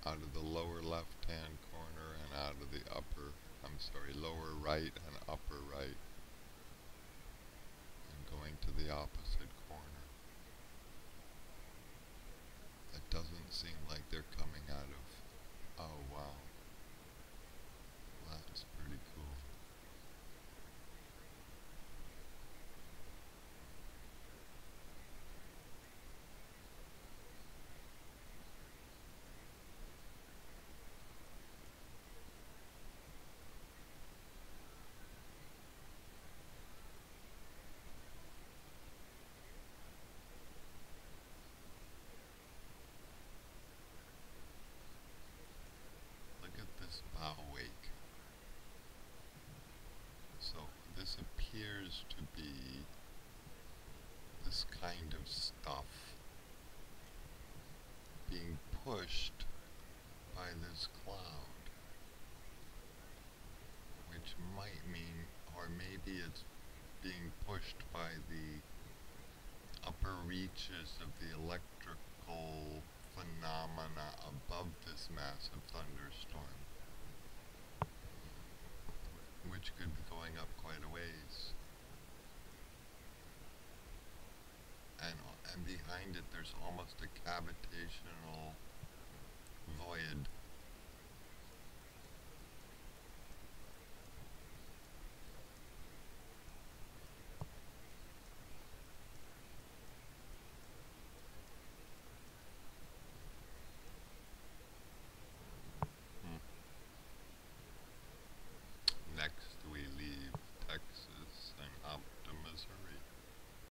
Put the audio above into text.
out of the lower left-hand corner and out of the lower right and upper right, and going to the opposite corner. It doesn't seem like they're coming out of... Oh, wow. That's pretty cool. Look at this bow wake. So this appears to be this kind of stuff being pushed by this cloud, which might mean, or maybe it's being pushed by the upper reaches of the electrical phenomena above this massive thunderstorm, which could be going up quite a ways. And behind it there's almost a cavitational